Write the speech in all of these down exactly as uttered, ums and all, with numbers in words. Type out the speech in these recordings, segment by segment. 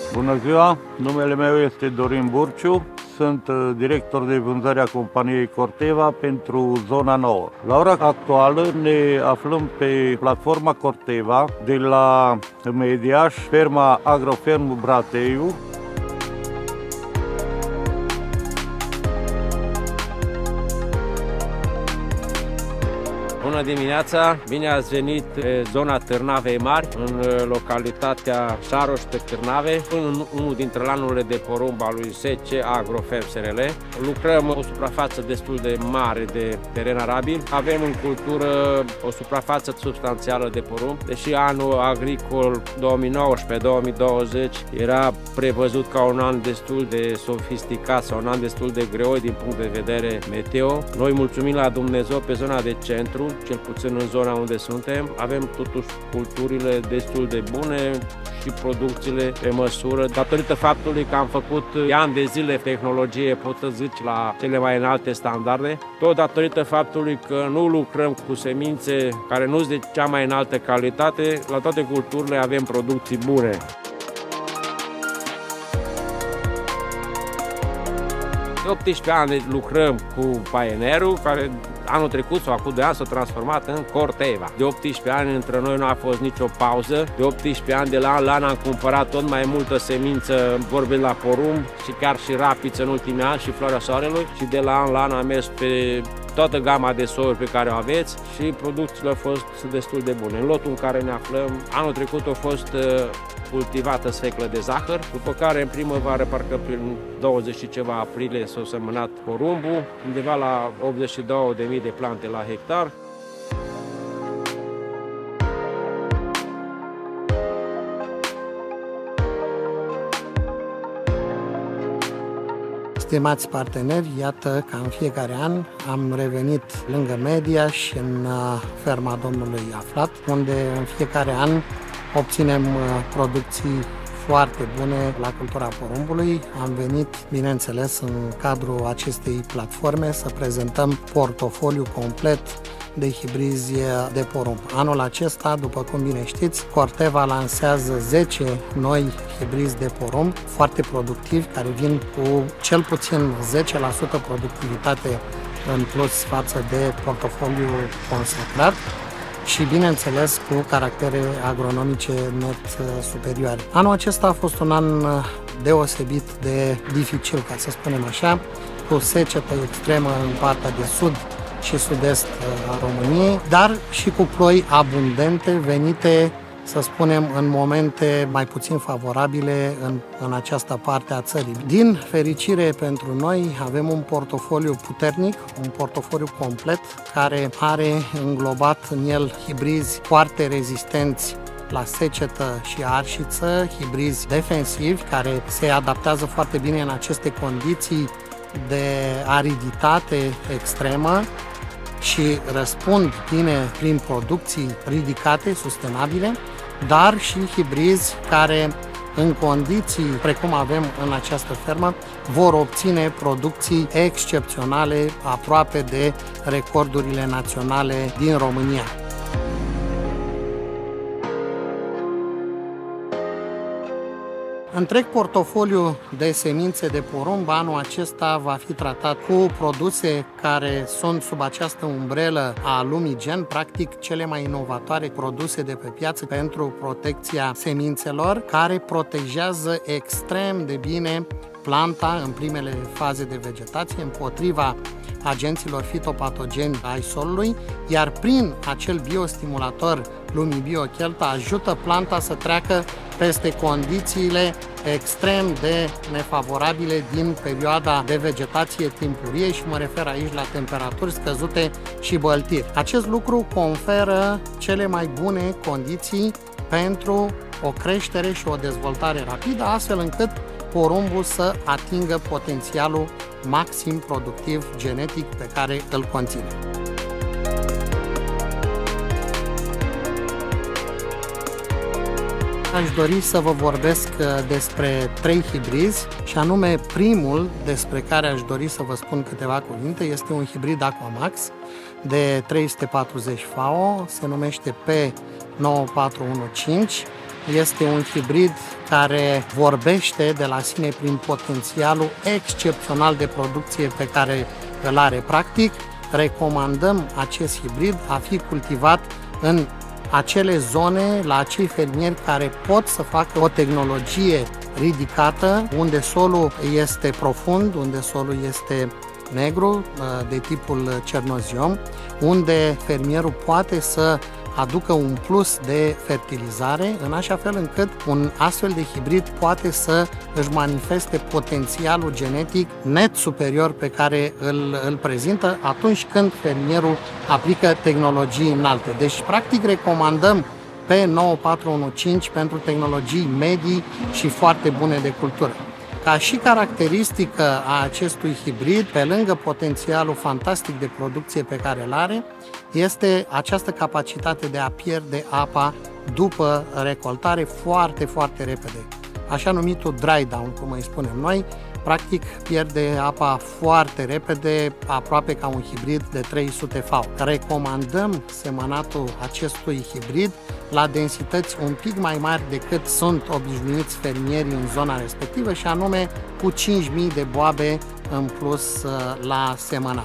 Bună ziua! Numele meu este Dorin Burciu, sunt director de vânzare a companiei Corteva pentru zona nouă. La ora actuală ne aflăm pe platforma Corteva de la Mediaș, ferma Agroferm Brateiu. Bună dimineața! Bine ați venit pe zona Târnavei Mari, în localitatea Șaroș pe Târnave, în unul dintre lanurile de porumb al lui S C Agroferm S R L. Lucrăm o suprafață destul de mare de teren arabil. Avem în cultură o suprafață substanțială de porumb. Deși anul agricol două mii nouăsprezece două mii douăzeci era prevăzut ca un an destul de sofisticat sau un an destul de greoi din punct de vedere meteo, noi mulțumim la Dumnezeu pe zona de centru, cel puțin în zona unde suntem, avem totuși culturile destul de bune și producțiile pe măsură, datorită faptului că am făcut ani de zile tehnologie, pot să zici, la cele mai înalte standarde, tot datorită faptului că nu lucrăm cu semințe care nu sunt de cea mai înaltă calitate, la toate culturile avem producții bune. De optsprezece ani lucrăm cu Pioneer-ul, care anul trecut sau acum doi ani s-a transformat în Corteva. De optsprezece ani între noi nu a fost nicio pauză. De optsprezece ani de la an la an am cumpărat tot mai multă semință, vorbim la porumb și chiar și rapiță în ultimii ani și floarea soarelui. Și de la an la an am mers pe toată gama de soiuri pe care o aveți și producțiile au fost destul de bune. În lotul în care ne aflăm, anul trecut a fost cultivată sfeclă de zahăr, după care în primăvară, parcă prin douăzeci și ceva aprilie, s-a semănat porumbul, undeva la optzeci și două de mii de plante la hectar. Stimați parteneri, iată că în fiecare an am revenit lângă Mediaș, în ferma domnului Aflat, unde în fiecare an obținem producții foarte bune la cultura porumbului. Am venit, bineînțeles, în cadrul acestei platforme să prezentăm portofoliul complet de hibrizi de porumb. Anul acesta, după cum bine știți, Corteva lansează zece noi hibrizi de porumb foarte productivi, care vin cu cel puțin zece la sută productivitate în plus față de portofoliul consacrat și, bineînțeles, cu caractere agronomice net superioare. Anul acesta a fost un an deosebit de dificil, ca să spunem așa, cu secetă extremă în partea de sud și sud-est a României, dar și cu ploi abundente venite, să spunem, în momente mai puțin favorabile în, în această parte a țării. Din fericire pentru noi, avem un portofoliu puternic, un portofoliu complet, care are înglobat în el hibrizi foarte rezistenți la secetă și arșiță, hibrizi defensivi, care se adaptează foarte bine în aceste condiții de ariditate extremă și răspund bine prin producții ridicate, sustenabile, dar și hibrizi care, în condiții precum avem în această fermă, vor obține producții excepționale, aproape de recordurile naționale din România. Întreg portofoliul de semințe de porumb anul acesta va fi tratat cu produse care sunt sub această umbrelă a Lumigen, practic cele mai inovatoare produse de pe piață pentru protecția semințelor, care protejează extrem de bine planta în primele faze de vegetație împotriva agenților fitopatogeni ai solului, iar prin acel biostimulator Lumibio Chelta ajută planta să treacă peste condițiile extrem de nefavorabile din perioada de vegetație timpurie și mă refer aici la temperaturi scăzute și băltiri. Acest lucru conferă cele mai bune condiții pentru o creștere și o dezvoltare rapidă, astfel încât porumbul să atingă potențialul maxim productiv genetic pe care îl conține. Aș dori să vă vorbesc despre trei hibrizi și anume primul despre care aș dori să vă spun câteva cuvinte este un hibrid Aquamax de trei sute patruzeci F A O, se numește P nouă patru unu cinci. este un hibrid care vorbește de la sine prin potențialul excepțional de producție pe care îl are. Practic, recomandăm acest hibrid a fi cultivat în acele zone, la acei fermieri care pot să facă o tehnologie ridicată, unde solul este profund, unde solul este negru, de tipul cernoziom, unde fermierul poate să aducă un plus de fertilizare, în așa fel încât un astfel de hibrid poate să își manifeste potențialul genetic net superior pe care îl, îl prezintă atunci când fermierul aplică tehnologii înalte. Deci, practic, recomandăm P nouă patru unu cinci pentru tehnologii medii și foarte bune de cultură. Ca și caracteristică a acestui hibrid, pe lângă potențialul fantastic de producție pe care îl are, este această capacitate de a pierde apa după recoltare foarte, foarte repede. Așa numitul dry down, cum îi spunem noi, practic pierde apa foarte repede, aproape ca un hibrid de trei sute F A O. Recomandăm semănatul acestui hibrid la densități un pic mai mari decât sunt obișnuiți fermierii în zona respectivă, și anume cu cinci mii de boabe în plus la semănat.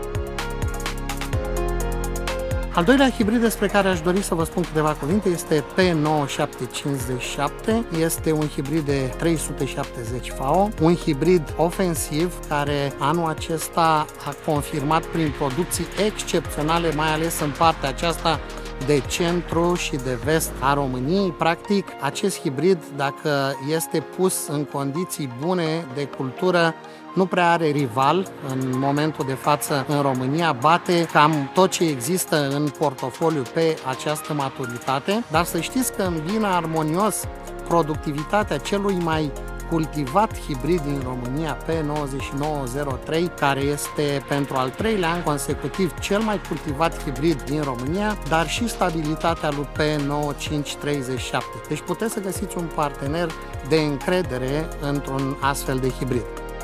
Al doilea hibrid despre care aș dori să vă spun câteva cuvinte este P nouă șapte cincizeci și șapte. Este un hibrid de trei sute șaptezeci F A O, un hibrid ofensiv care anul acesta a confirmat prin producții excepționale, mai ales în partea aceasta de centru și de vest a României. Practic, acest hibrid, dacă este pus în condiții bune de cultură, nu prea are rival în momentul de față în România, bate cam tot ce există în portofoliu pe această maturitate, dar să știți că îmbină armonios productivitatea celui mai cultivat hibrid din România, P nouăzeci și nouă zero trei, care este pentru al treilea an consecutiv cel mai cultivat hibrid din România, dar și stabilitatea lui P nouă cinci treizeci și șapte. Deci puteți să găsiți un partener de încredere într-un astfel de hibrid.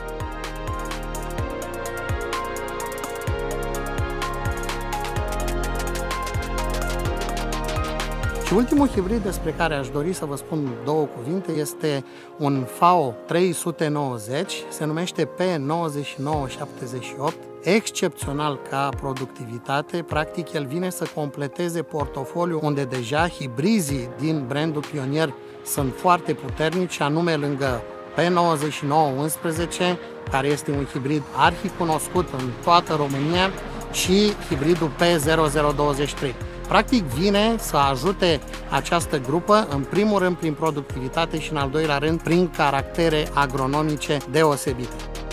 Și ultimul hibrid despre care aș dori să vă spun două cuvinte este un F A O trei sute nouăzeci, se numește P nouăzeci și nouă șaptezeci și opt, excepțional ca productivitate. Practic, el vine să completeze portofoliul unde deja hibrizii din brandul Pionier sunt foarte puternici, anume lângă P nouăzeci și nouă unsprezece, care este un hibrid arhicunoscut în toată România, și hibridul P zero zero douăzeci și trei. Practic vine să ajute această grupă, în primul rând prin productivitate și în al doilea rând prin caractere agronomice deosebite.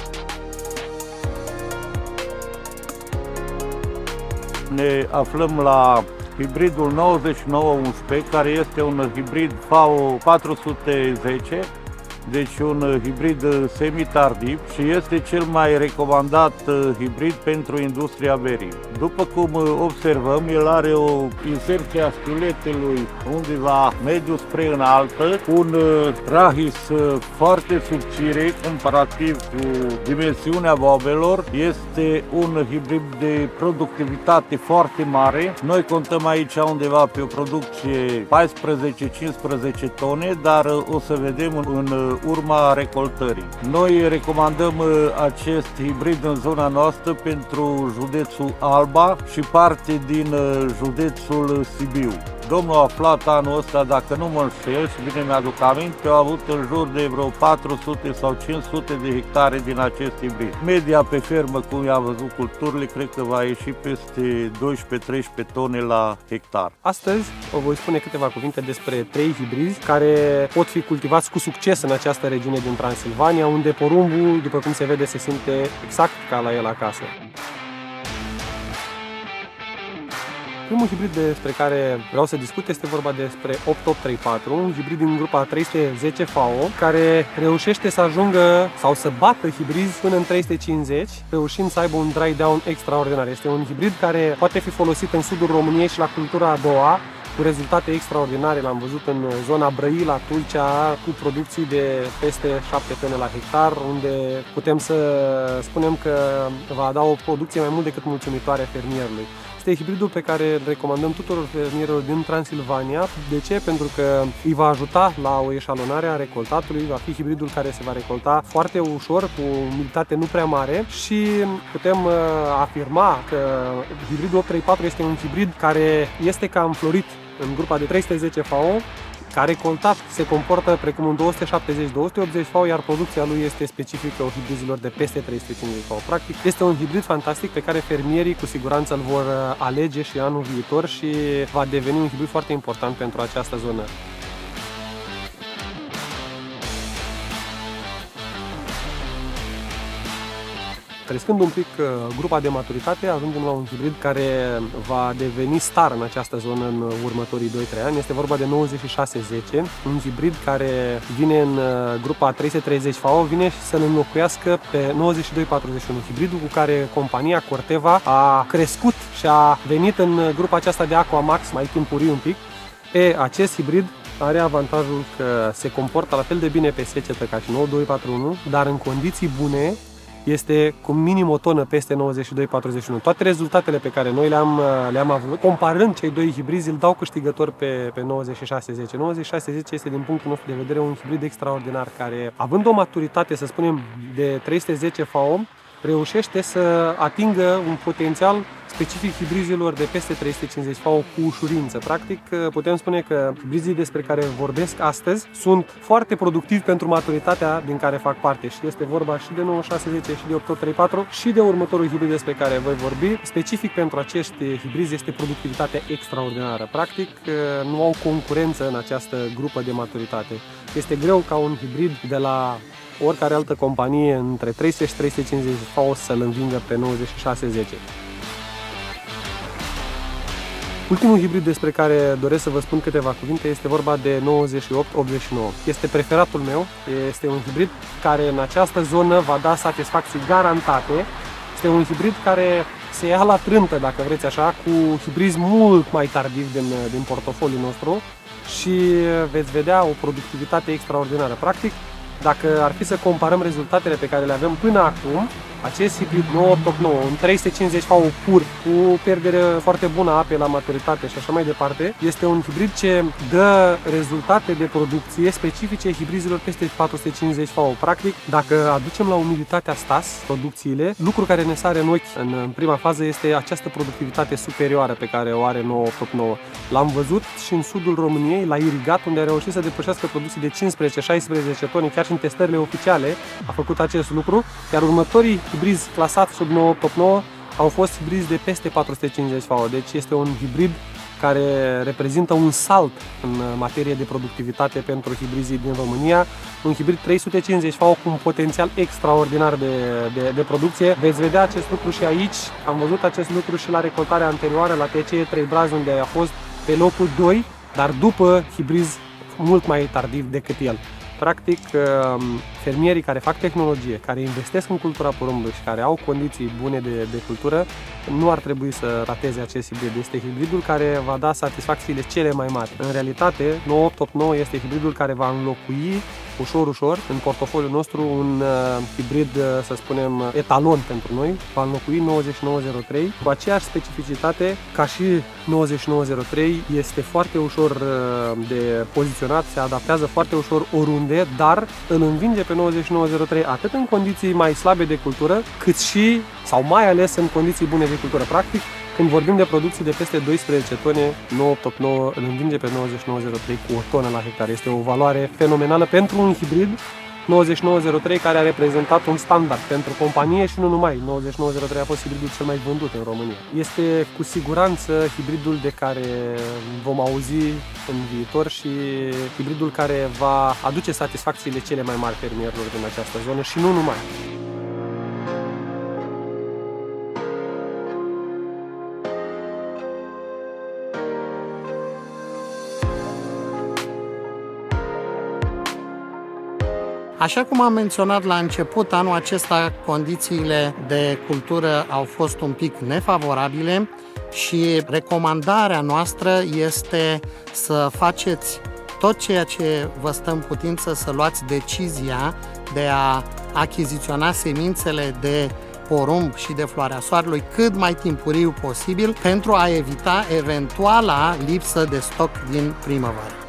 Ne aflăm la hibridul nouăzeci și nouă unsprezece, care este un hibrid F A O patru sute zece, deci un hibrid semi-tardiv și este cel mai recomandat hibrid pentru industria berii. După cum observăm, el are o inserție a stiletelui undeva mediu spre înaltă, un rahis foarte subțire comparativ cu dimensiunea boabelor. Este un hibrid de productivitate foarte mare. Noi contăm aici undeva pe o producție paisprezece cincisprezece tone, dar o să vedem în urma recoltării. Noi recomandăm acest hibrid în zona noastră pentru județul Alba și parte din județul Sibiu. Domnul aflat anul ăsta, dacă nu mă înșel și bine mi-aduc aminte, au avut în jur de vreo patru sute sau cinci sute de hectare din acest hibrid. Media pe fermă, cum i-am văzut culturile, cred că va ieși peste doisprezece treisprezece tone la hectar. Astăzi vă voi spune câteva cuvinte despre trei hibrizi care pot fi cultivați cu succes în această regiune din Transilvania, unde porumbul, după cum se vede, se simte exact ca la el acasă. Primul hibrid despre care vreau să discut este vorba despre opt opt trei patru, un hibrid din grupa trei sute zece F A O, care reușește să ajungă sau să bată hibrizi până în trei sute cincizeci, reușind să aibă un dry down extraordinar. Este un hibrid care poate fi folosit în sudul României și la cultura a doua, cu rezultate extraordinare. L-am văzut în zona Brăila, Tulcea, cu producții de peste șapte tone la hectar, unde putem să spunem că va da o producție mai mult decât mulțumitoare fermierului. Este hibridul pe care îl recomandăm tuturor fermierilor din Transilvania. De ce? Pentru că îi va ajuta la o eșalonare a recoltatului, va fi hibridul care se va recolta foarte ușor, cu umiditate nu prea mare și putem uh, afirma că hibridul opt trei patru este un hibrid care este ca înflorit în grupa de trei sute zece F A O, care recoltat se comportă precum un două sute șaptezeci două sute optzeci F A O, iar producția lui este specifică hibrizilor de peste trei sute cincizeci F A O. Practic, este un hibrid fantastic pe care fermierii cu siguranță îl vor alege și anul viitor și va deveni un hibrid foarte important pentru această zonă. Crescând un pic grupa de maturitate, ajungem la un hibrid care va deveni star în această zonă în următorii doi trei ani. Este vorba de nouăzeci și șase zece, un hibrid care vine în grupa trei sute treizeci F A O, vine și să-l înlocuiască pe nouăzeci și doi patruzeci și unu, hibridul cu care compania Corteva a crescut și a venit în grupa aceasta de Aquamax mai timpuriu un pic. E, acest hibrid are avantajul că se comportă la fel de bine pe secetă ca și nouă doi patru unu, dar în condiții bune este cu minim o tonă peste nouăzeci și doi patruzeci și unu. Toate rezultatele pe care noi le-am le-am avut, comparând cei doi hibrizi, îl dau câștigător pe, pe nouăzeci și șase zece. nouăzeci și șase zece este, din punctul nostru de vedere, un hibrid extraordinar care, având o maturitate, să spunem, de trei sute zece F A O, reușește să atingă un potențial specific hibrizilor de peste trei sute cincizeci F A O cu ușurință. Practic, putem spune că hibrizii despre care vorbesc astăzi sunt foarte productivi pentru maturitatea din care fac parte și este vorba și de nouăzeci și șase zece și de opt trei patru și de următorul hibrid despre care voi vorbi. Specific pentru acești hibrizi este productivitatea extraordinară. Practic, nu au concurență în această grupă de maturitate. Este greu ca un hibrid de la oricare altă companie între trei sute și trei sute cincizeci F A O să-l învingă pe nouăzeci și șase zece. Ultimul hibrid despre care doresc să vă spun câteva cuvinte este vorba de nouăzeci și opt optzeci și nouă. Este preferatul meu, este un hibrid care în această zonă va da satisfacții garantate. Este un hibrid care se ia la trântă, dacă vreți așa, cu hibrizi mult mai tardivi din, din portofoliul nostru și veți vedea o productivitate extraordinară. Practic, dacă ar fi să comparăm rezultatele pe care le avem până acum, acest hibrid nouă opt opt nouă, un trei sute cincizeci F A O pur, cu pierdere foarte bună a apei la maturitate și așa mai departe, este un hibrid ce dă rezultate de producție specifice hibrizilor peste patru sute cincizeci F A O. Practic, dacă aducem la umiditatea stas producțiile, lucru care ne sare în ochi în prima fază este această productivitate superioară pe care o are nouă opt opt nouă. L-am văzut și în sudul României, la Irigat, unde a reușit să depășească producții de cincisprezece șaisprezece tone, chiar și în testările oficiale a făcut acest lucru, iar următorii hibrizi clasați sub nouă opt opt nouă au fost hibrizi de peste patru sute cincizeci F A O, deci este un hibrid care reprezintă un salt în materie de productivitate pentru hibrizii din România. Un hibrid trei sute cincizeci F A O cu un potențial extraordinar de, de, de producție. Veți vedea acest lucru și aici, am văzut acest lucru și la recoltarea anterioară, la T C E trei Braz, unde a fost pe locul doi, dar după hibrizi mult mai tardiv decât el. Practic, fermierii care fac tehnologie, care investesc în cultura porumbului și care au condiții bune de, de cultură, nu ar trebui să rateze acest hibrid. Este hibridul care va da satisfacțiile cele mai mari. În realitate, nouă opt opt nouă este hibridul care va înlocui ușor, ușor, în portofoliul nostru un uh, hibrid, uh, să spunem, etalon pentru noi, va înlocui nouăzeci și nouă zero trei, cu aceeași specificitate ca și nouăzeci și nouă zero trei, este foarte ușor uh, de poziționat, se adaptează foarte ușor oriunde, dar îl învinge pe nouăzeci și nouă zero trei atât în condiții mai slabe de cultură, cât și, sau mai ales, în condiții bune de cultură. Practic, când vorbim de producții de peste doisprezece tone, nouă opt opt nouă îl învinge pe nouăzeci și nouă zero trei cu o tonă la hectare. Este o valoare fenomenală pentru un hibrid nouăzeci și nouă zero trei care a reprezentat un standard pentru companie și nu numai. nouăzeci și nouă zero trei a fost hibridul cel mai vândut în România. Este cu siguranță hibridul de care vom auzi în viitor și hibridul care va aduce satisfacțiile cele mai mari fermierilor din această zonă și nu numai. Așa cum am menționat la început, anul acesta condițiile de cultură au fost un pic nefavorabile și recomandarea noastră este să faceți tot ceea ce vă stă în putință, să luați decizia de a achiziționa semințele de porumb și de floarea soarelui cât mai timpuriu posibil pentru a evita eventuala lipsă de stoc din primăvară.